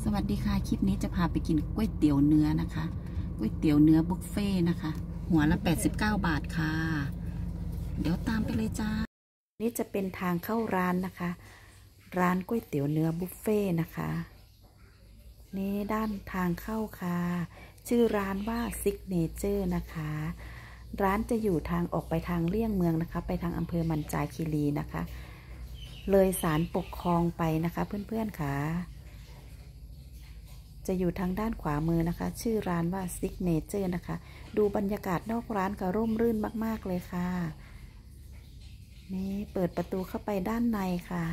สวัสดีค่ะคลิปนี้จะพาไปกินก๋วยเตี๋ยวเนื้อนะคะก๋วยเตี๋ยวเนื้อบุฟเฟ่นะคะหัวละ89 บาทค่ะเดี๋ยวตามไปเลยจ้านี่จะเป็นทางเข้าร้านนะคะร้านก๋วยเตี๋ยวเนื้อบุฟเฟ่นะคะนี่ด้านทางเข้าค่ะชื่อร้านว่าซิกเนเจอร์นะคะร้านจะอยู่ทางออกไปทางเลี่ยงเมืองนะคะไปทางอำเภอมันจาคีรีนะคะเลยศาลปกครองไปนะคะเพื่อนๆค่ะจะอยู่ทางด้านขวามือนะคะชื่อร้านว่าซิกเนเจอร์นะคะดูบรรยากาศนอกร้านก็ร่มรื่นมากๆเลยค่ะนี่เปิดประตูเข้าไปด้านในค่ะ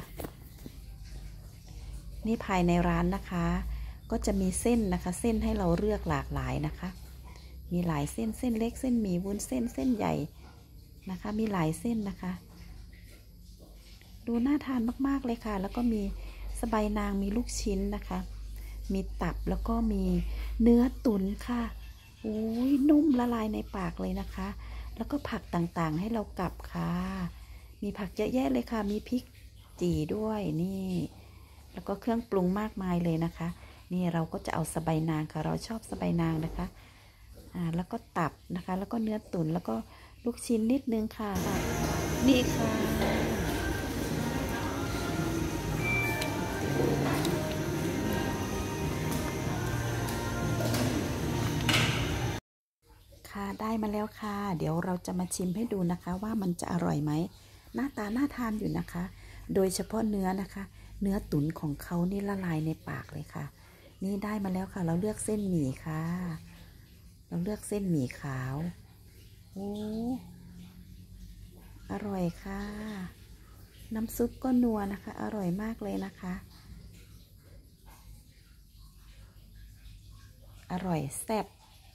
นี่ภายในร้านนะคะก็จะมีเส้นนะคะเส้นให้เราเลือกหลากหลายนะคะมีหลายเส้นเส้นเล็กเส้นหมี่วุ้นเส้นเส้นใหญ่นะคะมีหลายเส้นนะคะดูน่าทานมากๆเลยค่ะแล้วก็มีสะใบนางมีลูกชิ้นนะคะมีตับแล้วก็มีเนื้อตุ๋นค่ะโอ้ยนุ่มละลายในปากเลยนะคะแล้วก็ผักต่างๆให้เรากลับค่ะมีผักเยอะแยะเลยค่ะมีพริกจี่ด้วยนี่แล้วก็เครื่องปรุงมากมายเลยนะคะนี่เราก็จะเอาสะใบนางค่ะเราชอบสะใบนางนะคะแล้วก็ตับนะคะแล้วก็เนื้อตุ๋นแล้วก็ลูกชิ้นนิดนึงค่ะนี่ค่ะค่ะได้มาแล้วค่ะเดี๋ยวเราจะมาชิมให้ดูนะคะว่ามันจะอร่อยไหมหน้าตาน่าทานอยู่นะคะโดยเฉพาะเนื้อนะคะเนื้อตุ๋นของเขานี่ละลายในปากเลยค่ะนี่ได้มาแล้วค่ะเราเลือกเส้นหมี่ค่ะเราเลือกเส้นหมี่ขาวโอ้อร่อยค่ะน้ำซุปก็นัวนะคะอร่อยมากเลยนะคะอร่อยแซ่บ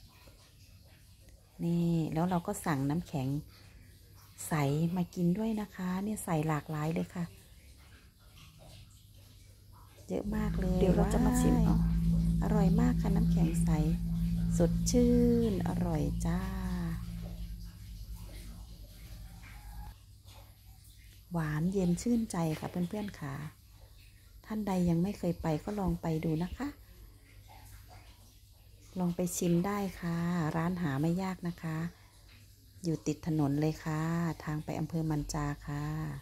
นี่แล้วเราก็สั่งน้ำแข็งใสมากินด้วยนะคะเนี่ยใส่หลากหลายเลยค่ะเยอะมากเลยเดี๋ยวเราจะมาชิมเนาะอร่อยมากค่ะน้ำแข็งใสสดชื่นอร่อยจ้าหวานเย็นชื่นใจค่ะเพื่อนๆค่ะท่านใดยังไม่เคยไปก็ลองไปดูนะคะลองไปชิมได้ค่ะร้านหาไม่ยากนะคะอยู่ติดถนนเลยค่ะทางไปอำเภอมันจาค่ะ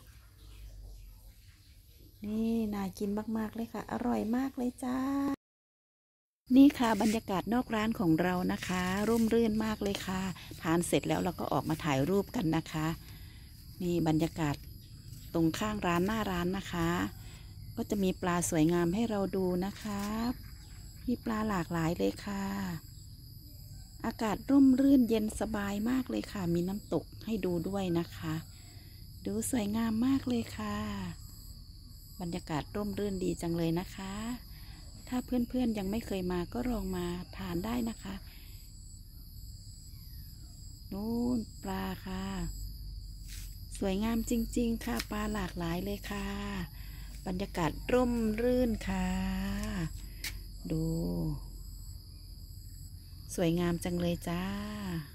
นี่น่ากินมากๆเลยค่ะอร่อยมากเลยจ้านี่ค่ะบรรยากาศนอกร้านของเรานะคะร่มรื่นมากเลยค่ะทานเสร็จแล้วเราก็ออกมาถ่ายรูปกันนะคะนี่บรรยากาศตรงข้างร้านหน้าร้านนะคะก็จะมีปลาสวยงามให้เราดูนะคะมีปลาหลากหลายเลยค่ะอากาศร่มรื่นเย็นสบายมากเลยค่ะมีน้ำตกให้ดูด้วยนะคะดูสวยงามมากเลยค่ะบรรยากาศร่มรื่นดีจังเลยนะคะถ้าเพื่อนๆยังไม่เคยมาก็ลองมาทานได้นะคะนู่นปลาค่ะสวยงามจริงๆค่ะปลาหลากหลายเลยค่ะบรรยากาศร่มรื่นค่ะดูสวยงามจังเลยจ้า